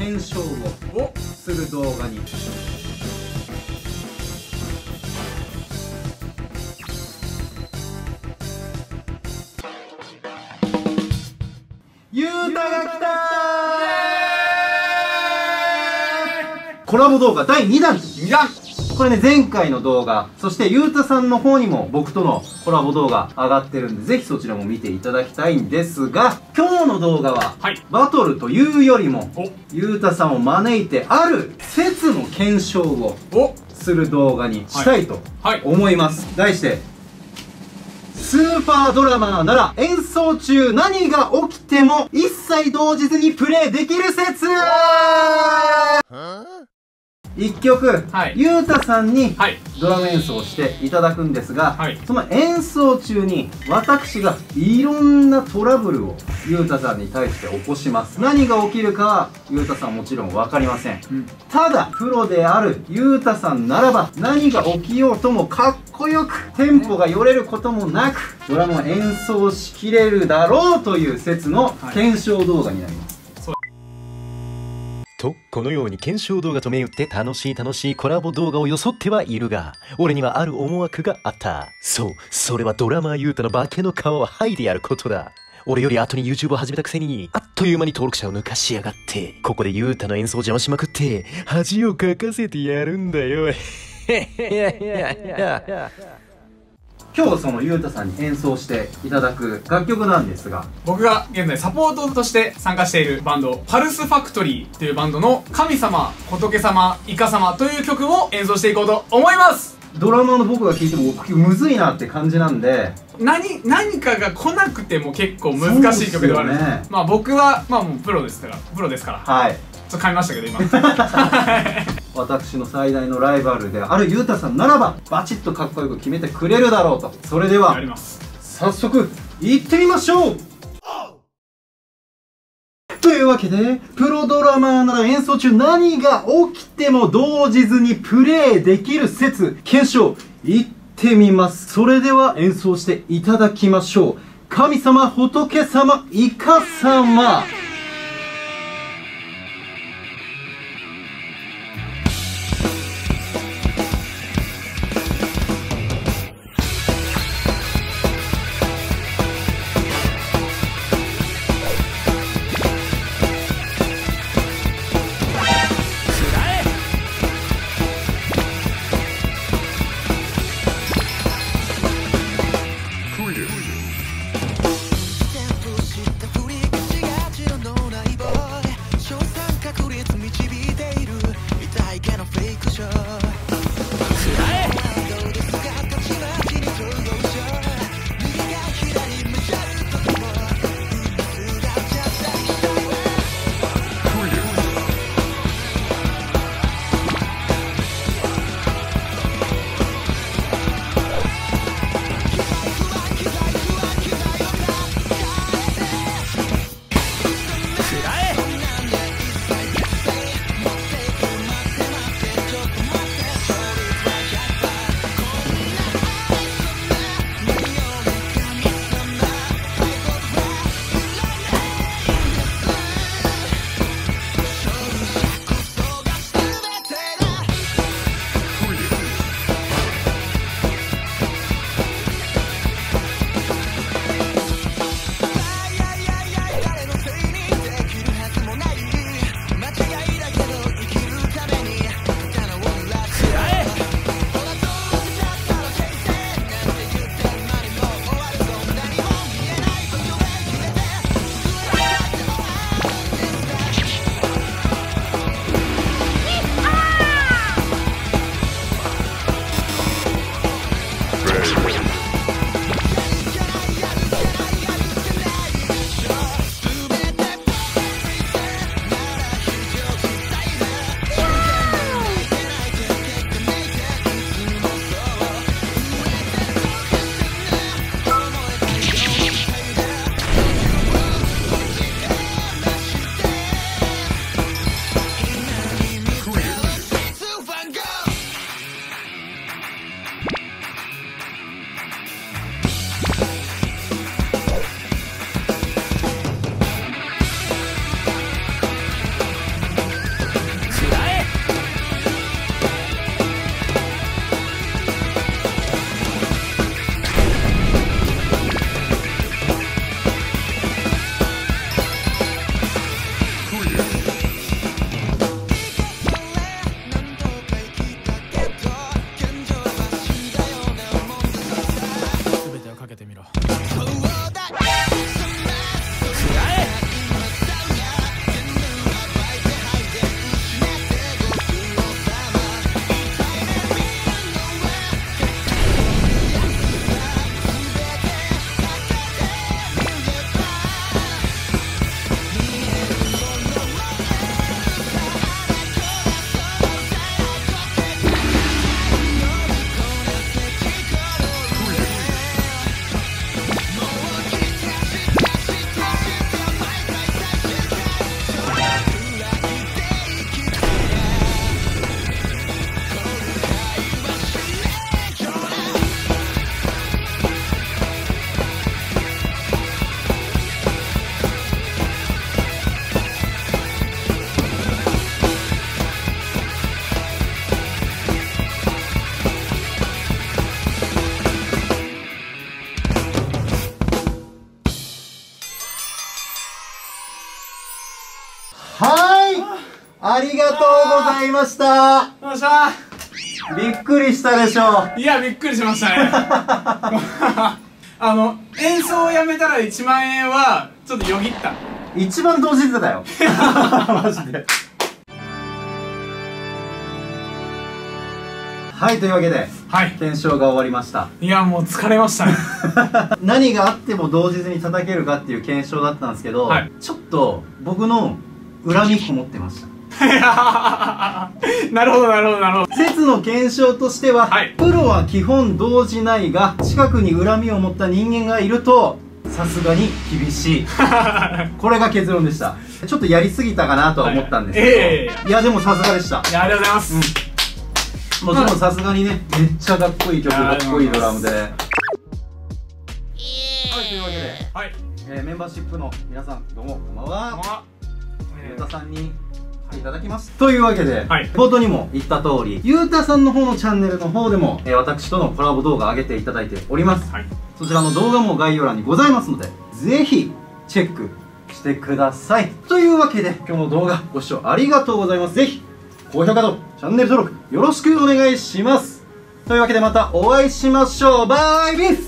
検証をする動画に。ゆうたが来たー。コラボ動画第2弾。これね、前回の動画、そしてゆうたさんの方にも僕とのコラボ動画上がってるんで、ぜひそちらも見ていただきたいんですが、今日の動画は、バトルというよりも、ゆうたさんを招いてある説の検証をする動画にしたいと思います。題して、スーパードラマーなら演奏中何が起きても一切動じずにプレイできる説。1曲、ゆうたさんにドラム演奏していただくんですが、その演奏中に私がいろんなトラブルをゆうたさんに対して起こします。何が起きるかはゆうたさんもちろん分かりません。ただプロであるゆうたさんならば何が起きようともかっこよくテンポがよれることもなくドラムを演奏しきれるだろうという説の検証動画になります。 と、このように検証動画と銘打って楽しいコラボ動画を装ってはいるが、俺にはある思惑があった。そう、それはドラマーユータの化けの皮を剥いでやることだ。俺より後に YouTube を始めたくせに、あっという間に登録者を抜かしやがって、ここでユータの演奏を邪魔しまくって、恥をかかせてやるんだよ。 今日そのゆうたさんに演奏していただく楽曲なんですが、 僕が現在サポートとして参加しているバンドパルスファクトリーというバンドの神様仏様イカ様という曲を演奏していこうと思います。 ドラマーの僕が聴いてもむずいなって感じなんで、 何かが来なくても結構難しい曲ではあるんです。まあ僕はもうプロですからはい、ちょっと噛みましたけど今私の最大のライバルであるゆうたさんならばバチッとかっこよく決めてくれるだろうと。それでは早速いってみましょう。というわけでプロドラマーなら演奏中何が起きても動じずにプレイできる説検証いってみます。それでは演奏していただきましょう。神様仏様イカ様。 全てをかけてみろ。 はい、ありがとうございました。 よっしゃびっくりしたでしょ。 ー。いや、びっくりしましたね。演奏をやめたら1万円は、ちょっとよぎった。 一番同時だよ。マジで。はい、というわけで、 はい。 検証が終わりました。 いや、もう疲れましたね。 何があっても同日に叩けるかっていう検証だったんですけど、 はい、 ちょっと僕の恨みこもってました。 なるほどなるほどなるほど。 説の検証としては、はい、プロは基本動じないが近くに恨みを持った人間がいるとさすがに厳しい。これが結論でした。ちょっとやりすぎたかなとは思ったんですけど、いやでもさすがでした。 いや、ありがとうございます。 もちろんさすがにね、めっちゃかっこいい曲、かっこいいドラムで。はい、というわけで、はい、メンバーシップの皆さんどうもこんばんは。ゆうたさんに来ていただきます。というわけで、はい、冒頭にも言った通り、ゆうたさんの方のチャンネルの方でも、私とのコラボ動画上げていただいております。はい、そちらの動画も概要欄にございますので、ぜひチェックしてください。というわけで、今日の動画ご視聴ありがとうございます。ぜひ高評価とチャンネル登録よろしくお願いします。というわけでまたお会いしましょう。バイビス。